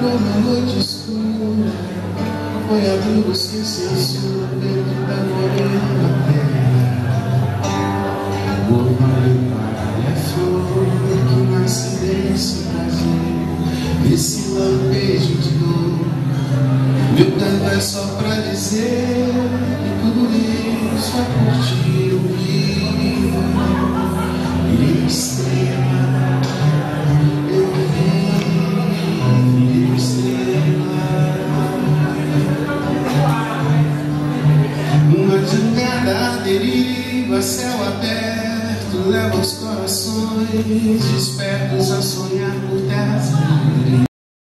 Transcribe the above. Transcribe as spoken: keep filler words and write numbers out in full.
uma noite escura, foi abrindo sem censura dentro da morena terra. O orvalho para a flor que nasce desse prazer, desse lampejo de dor. Meu tanto é só pra dizer que tudo isso é por ti eu vi. E estrela, eu vi, e estrela. Uma jangada deriva, céu aberto, leva os corações despertos a sonhar por terras